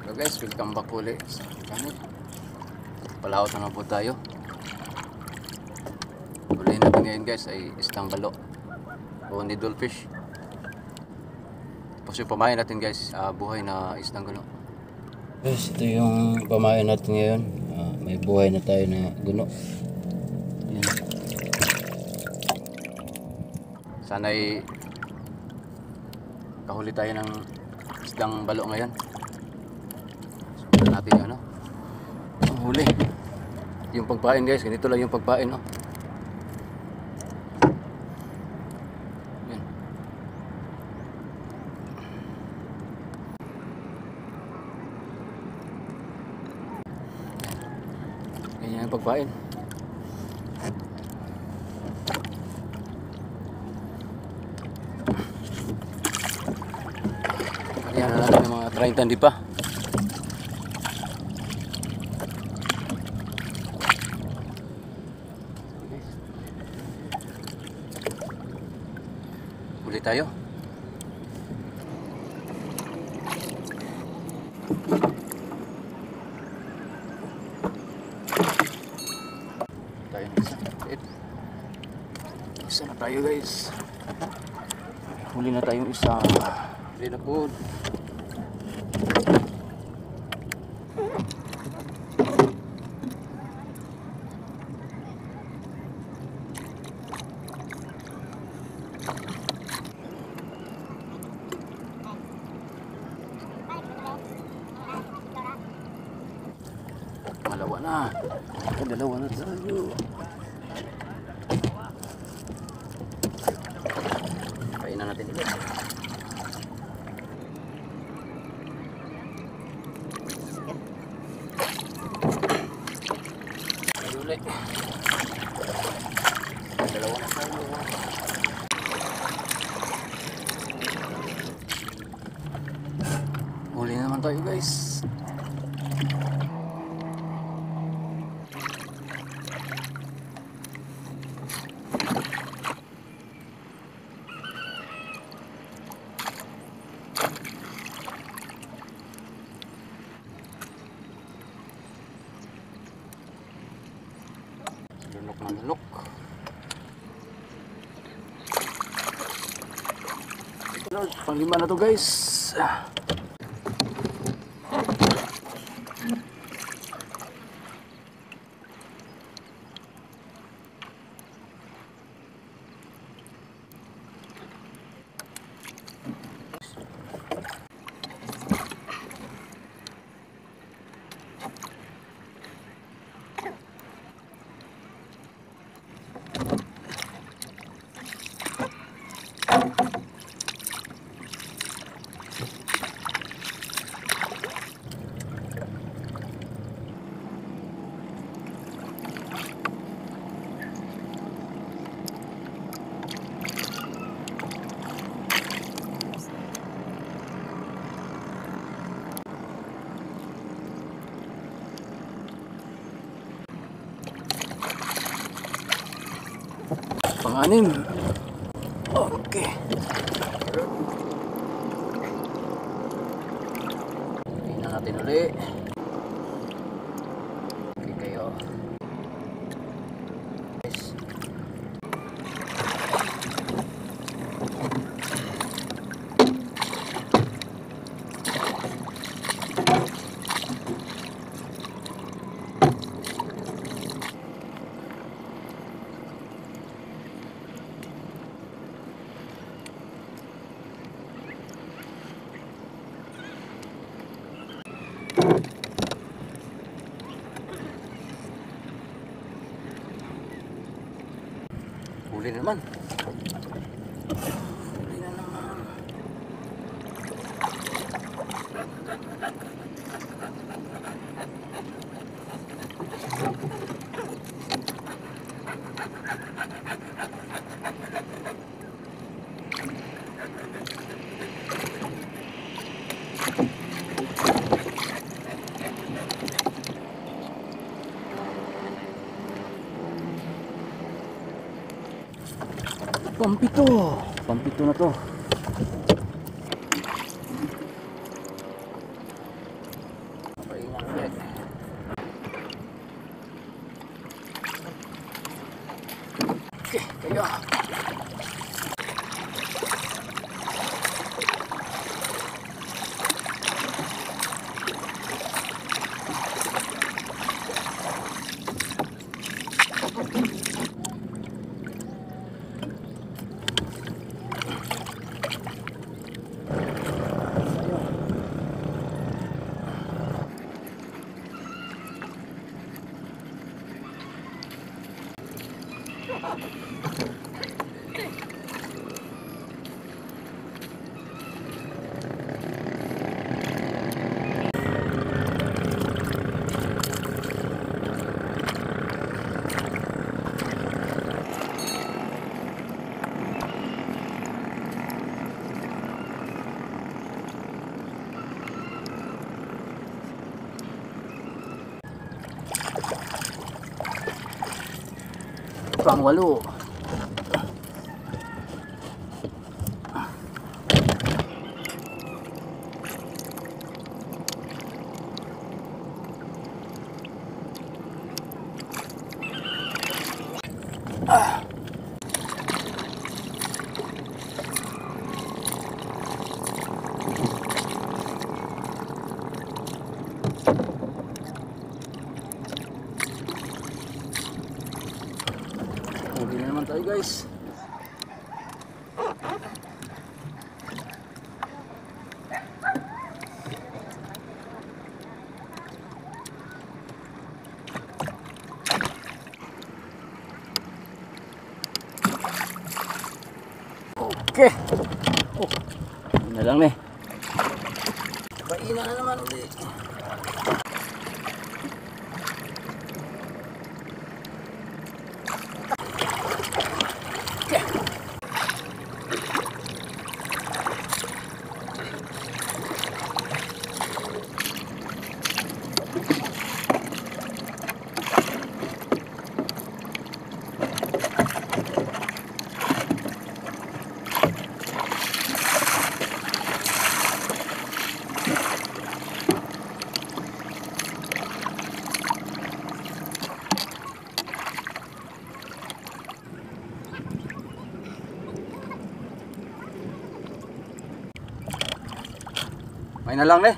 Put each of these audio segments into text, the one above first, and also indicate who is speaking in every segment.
Speaker 1: So guys, welcome back ulit sa channel. Palahot na po tayo. Ulihin natin ngayon guys ay isdang balo o needlefish. Tapos yung pamain natin guys, buhay na isdang guno. Guys, ito yung pamain natin ngayon. May buhay na tayo na guno. Yan. Sana'y kahuli tayo ng isdang balo ngayon. Natin yung ang huli. Yung pagpain guys, ganito lang yung pagpain Yan. Ganyan yung pagpain. Yan na natin yung mga 30 hindi pa. Huli tayo. Tayo ng isa. Isa na tayo guys. Huli na tayong isa. Huli na po. Dalawa na. Dalawa na tayo. Kainan natin ulit. Ulit. Dalawa na tayo. Huli naman tayo guys. Lunok na lunok. Panglima na to guys. Pang-anim. Okay. Tingnan natin ulit. Okay kayo. Yes. Huli naman. Huli na naman. Pampito. Pampito na to. Paingat ulit. Okay, tayo. Pang-walo. Okay na naman tayo guys. Okay. Oh, yun na lang eh. Paina na naman ulit. May na lang eh.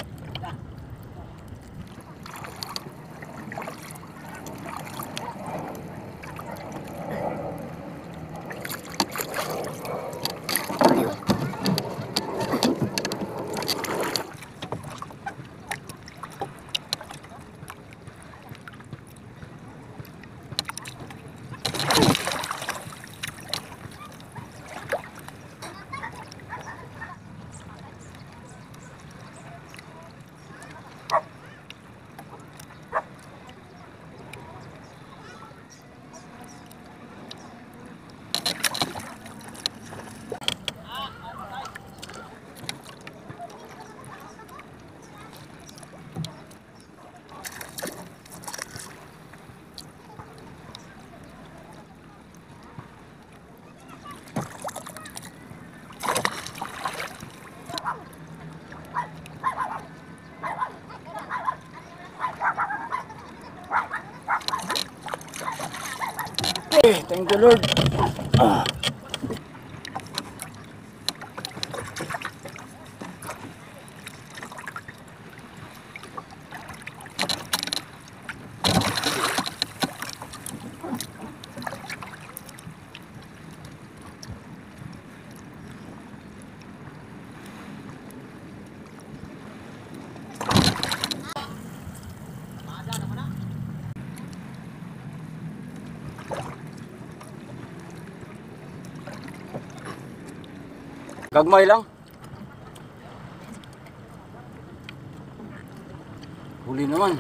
Speaker 1: Okay, thank you Lord. Gagmay lang. Huli naman.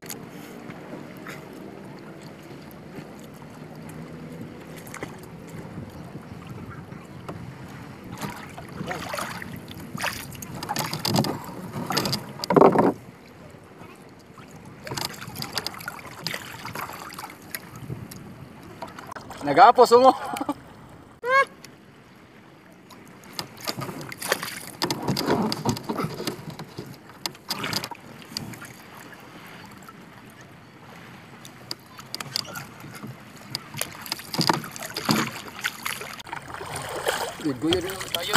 Speaker 1: Nag-aapos mo. Guyo rin tayo.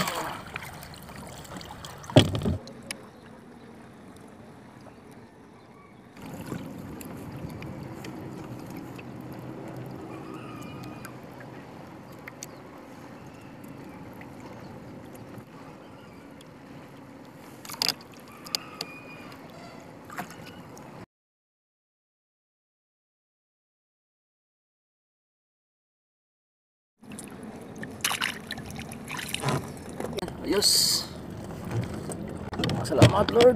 Speaker 1: Ayos. Salamat Lord.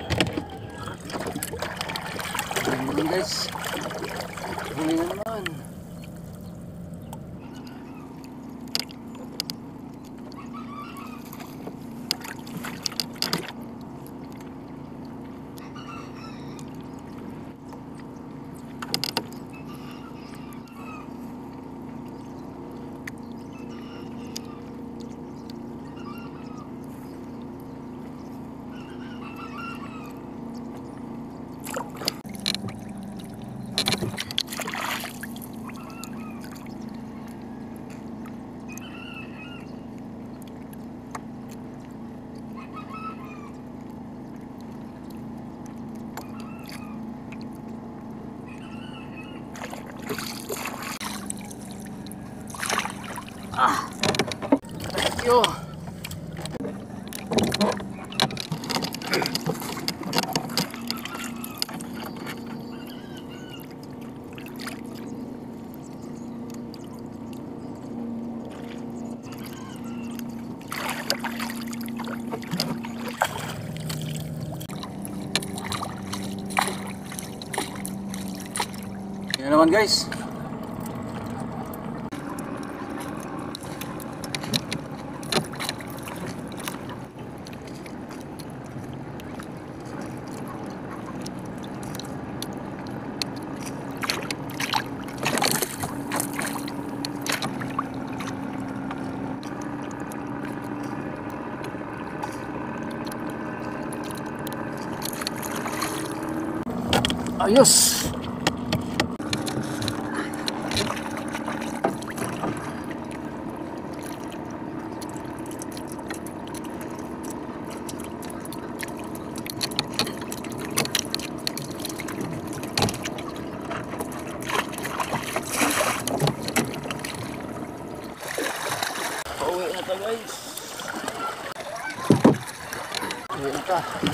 Speaker 1: Ayun guys. Huli na naman. Thank you. Yan naman guys. Ayos. Pauwi na to guys. Uwi na ta.